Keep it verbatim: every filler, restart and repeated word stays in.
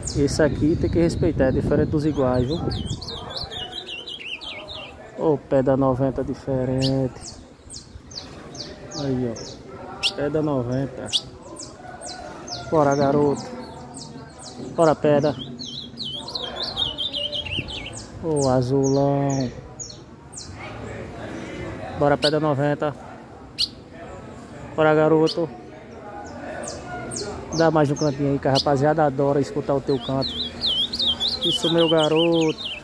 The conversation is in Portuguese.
Esse aqui tem que respeitar, é diferente dos iguais, viu? O pé da noventa diferente. Aí, ó. Pé da noventa. Bora, garoto. Bora, pedra. O azulão. Bora, pedra noventa. Bora, garoto. Dá mais um cantinho aí que a rapaziada adora escutar o teu canto. Isso, meu garoto.